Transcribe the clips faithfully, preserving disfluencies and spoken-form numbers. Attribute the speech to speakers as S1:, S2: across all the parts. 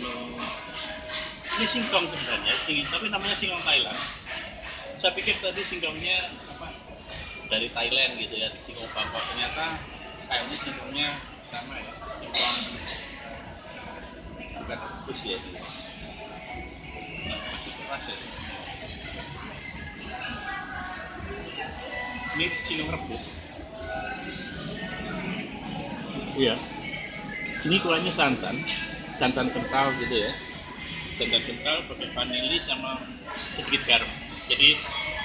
S1: menu ini singkong sebenarnya, sing, tapi namanya singkong Thailand. Saya pikir tadi singkongnya apa dari Thailand gitu ya, singkong Bangkok. Ternyata kayaknya singkongnya sama ya, singkong bukan rebus ya, nah, masih keras ya. Ini singkong rebus. Iya. Ini kuahnya santan, santan kental gitu ya. Santan kental pakai vanili sama sedikit garam. Jadi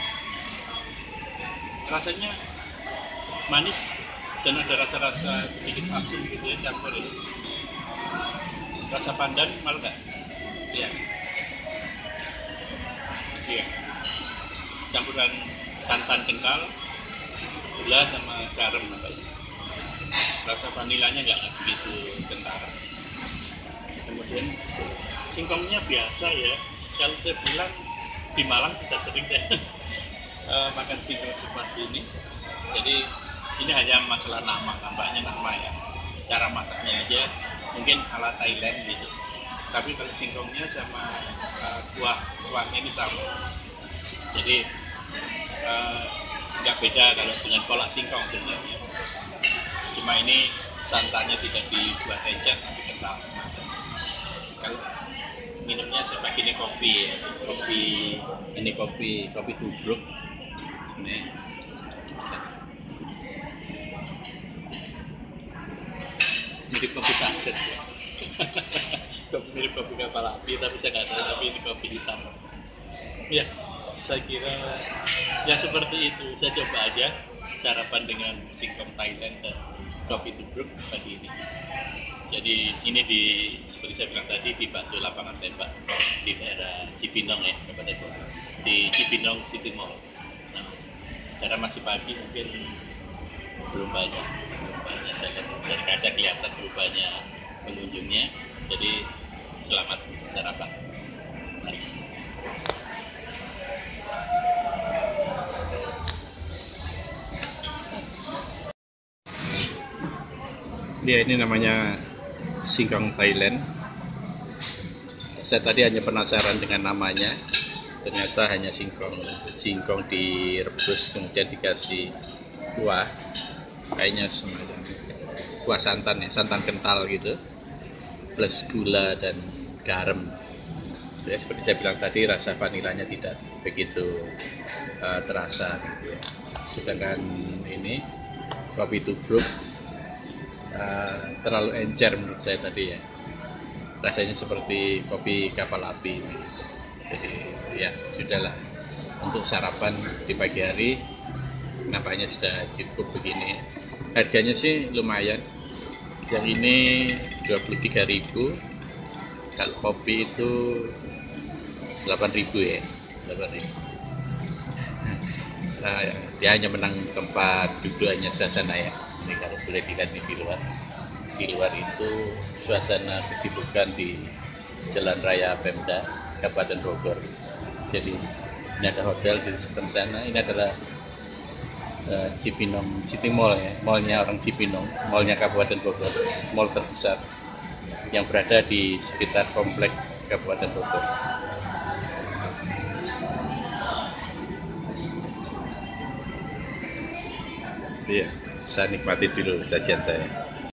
S1: rasanya manis dan ada rasa-rasa sedikit asin gitu ya, campur itu. Rasa pandan malu nggak? Iya. Iya. Campuran santan kental, gula sama garam namanya. Rasa vanilanya nggak begitu kentara. Kemudian singkongnya biasa ya. Kalau saya bilang di Malang sudah sering saya uh, makan singkong seperti ini. Jadi ini hanya masalah nama, nampaknya nama ya. Cara masaknya aja mungkin ala Thailand gitu. Tapi kalau singkongnya sama uh, kuah kuahnya ini sama. Jadi nggak uh, beda kalau dengan kolak singkong sebenarnya. Cuma ini santannya tidak dibuat encer tapi kental. Kalau minumnya saya pakai ini kopi ya. Kopi ini kopi kopi tubruk. Ini mirip kopi saset ya. Kopi mirip kopi kapal api, tapi saya nggak tahu, tapi ini kopi hitam. Ya, saya kira ya seperti itu. Saya coba aja sarapan dengan singkong Thailand dan kopi tubruk pagi ini. Jadi ini di seperti saya bilang tadi di bakso lapangan tembak di daerah Cipinong ya, Kabupaten Bogor. Di Cipinong City Mall. Nah, karena masih pagi mungkin belum banyak, belum banyak. Saya lihat dari kaca kelihatan belum banyak pengunjungnya. Jadi selamat sarapan. Mari. Ya, ini namanya singkong Thailand. Saya tadi hanya penasaran dengan namanya. Ternyata hanya singkong, singkong direbus kemudian dikasih kuah, kayaknya semacam kuah santan ya, santan kental gitu, plus gula dan garam. Ya, seperti saya bilang tadi, rasa vanilanya tidak begitu uh, terasa. Gitu ya. Sedangkan ini kopi tubruk Uh, terlalu encer menurut saya tadi ya, rasanya seperti kopi kapal api. Jadi ya sudahlah, untuk sarapan di pagi hari nampaknya sudah cukup begini. Harganya sih lumayan, yang ini dua puluh tiga ribu, kalau kopi itu delapan ribu ya, delapan ribu. Nah, dia hanya menang tempat duduk, hanya suasana ya. Ini kalau boleh dilihat di luar, di luar itu suasana kesibukan di Jalan Raya Pemda Kabupaten Bogor. Jadi ini ada hotel di seberang sana. Ini adalah uh, Cipinong City Mall ya, mallnya orang Cipinong, mallnya Kabupaten Bogor, mall terbesar yang berada di sekitar komplek Kabupaten Bogor. Iya, saya nikmati dulu sajian saya.